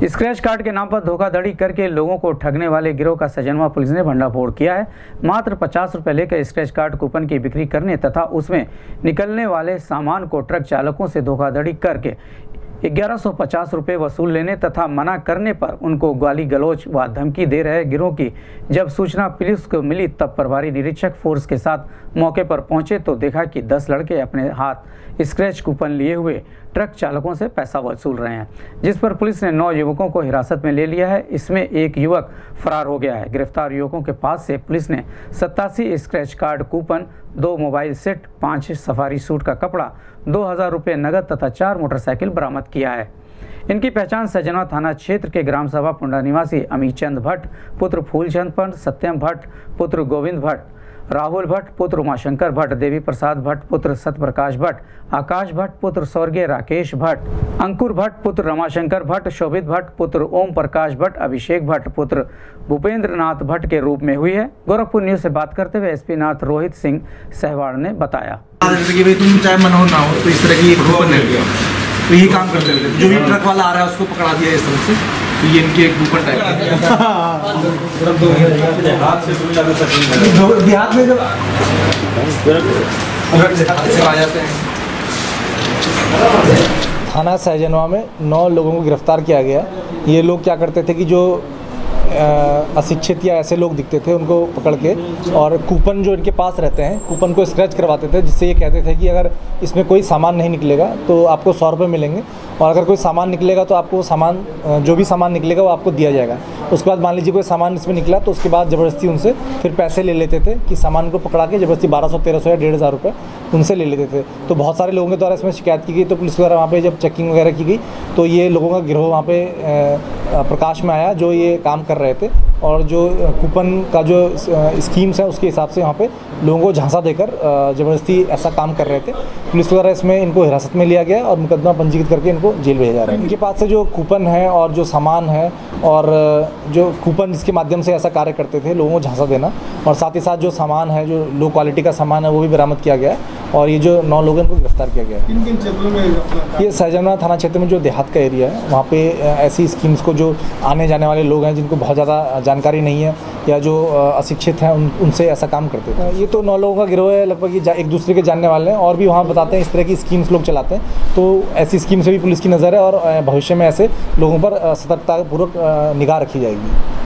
Scratch card के नाम पर धोखाधड़ी करके लोगों को ठगने वाले गिरोह का सजनवा पुलिस ने भंडाफोड़ किया है। मात्र 50 रुपये लेकर स्क्रैच कार्ड कूपन की बिक्री करने तथा उसमें निकलने वाले सामान को ट्रक चालकों से धोखाधड़ी करके 1150 रुपये वसूल लेने तथा मना करने पर उनको गाली गलौज व धमकी दे रहे गिरोह की जब सूचना पुलिस को मिली, तब प्रभारी निरीक्षक फोर्स के साथ मौके पर पहुंचे तो देखा कि 10 लड़के अपने हाथ स्क्रैच कूपन लिए हुए ट्रक चालकों से पैसा वसूल रहे हैं, जिस पर पुलिस ने 9 युवकों को हिरासत में ले लिया है। इसमें एक युवक फरार हो गया है। गिरफ्तार युवकों के पास से पुलिस ने 87 scratch card coupon, 2 mobile set, 5 safari suit का कपड़ा, 2000 रुपये नगद तथा 4 मोटरसाइकिल बरामद किया है। इनकी पहचान सजनवा थाना क्षेत्र के ग्राम सभा पुंडा निवासी अमित चंद भट्ट पुत्र फूलचंद पंत, सत्यम भट्ट पुत्र गोविंद भट्ट, राहुल भट्ट पुत्र उमाशंकर भट्ट, देवी प्रसाद भट्ट पुत्र सत्यप्रकाश भट्ट, आकाश भट्ट पुत्र स्वर्गीय राकेश भट्ट, अंकुर भट्ट पुत्र रमाशंकर भट्ट, शोभित भट्ट पुत्र ओम प्रकाश भट्ट, अभिषेक भट्ट पुत्र भूपेंद्र नाथ भट्ट के रूप में हुई है। गोरखपुर न्यूज से बात करते हुए एसपी नाथ रोहित सिंह सहवाड़ ने बताया कि भाई तुम चाहे मन हो ना हो तो इस तरह की कूपन है, तो यही काम करते थे। जो भी ट्रक वाला आ रहा है उसको पकड़ा दिया इस तरह से, तो ये इनके एक कूपन टाइप देहात में जब आ जाते हैं। थाना सजनवा में 9 लोगों को गिरफ्तार किया गया। ये लोग क्या करते थे कि जो अशिक्षित या ऐसे लोग दिखते थे उनको पकड़ के और कूपन जो इनके पास रहते हैं कूपन को स्क्रैच करवाते थे, जिससे ये कहते थे कि अगर इसमें कोई सामान नहीं निकलेगा तो आपको 100 रुपये मिलेंगे और अगर कोई सामान निकलेगा तो आपको सामान जो भी सामान निकलेगा वो आपको दिया जाएगा। उसके बाद मान लीजिए कोई सामान इसमें निकला तो उसके बाद ज़बरदस्ती उनसे फिर पैसे ले लेते थे कि सामान को पकड़ा के ज़बरदस्ती 1200, 1300 या 1500 रुपये उनसे ले लेते थे। तो बहुत सारे लोगों के द्वारा इसमें शिकायत की गई, तो पुलिस द्वारा वहाँ पे जब चेकिंग वगैरह की गई तो ये लोगों का गिरोह वहाँ पे प्रकाश में आया जो ये काम कर रहे थे और जो कूपन का जो स्कीम्स है उसके हिसाब से वहाँ पे लोगों को झांसा देकर ज़बरदस्ती ऐसा काम कर रहे थे। पुलिस द्वारा इसमें इनको हिरासत में लिया गया और मुकदमा पंजीकृत करके इनको जेल भेजा जा रहा है। इनके पास से जो कूपन है और जो सामान है और जो कूपन जिसके माध्यम से ऐसा कार्य करते थे लोगों को झांसा देना, और साथ ही साथ जो सामान है जो लो क्वालिटी का सामान है वो भी बरामद किया गया है और ये जो 9 लोगों को गिरफ्तार किया गया है। किन क्षेत्रों में? ये सहजनवा थाना क्षेत्र में जो देहात का एरिया है वहाँ पे ऐसी स्कीम्स को जो आने जाने वाले लोग हैं जिनको बहुत ज़्यादा जानकारी नहीं है या जो अशिक्षित हैं उनसे ऐसा काम करते थे। ये तो 9 लोगों का गिरोह है, लगभग ये एक दूसरे के जानने वाले हैं और भी वहाँ बताते हैं इस तरह की स्कीम्स लोग चलाते हैं। तो ऐसी स्कीम से भी पुलिस की नज़र है और भविष्य में ऐसे लोगों पर सतर्कतापूर्वक निगाह रखी जाएगी।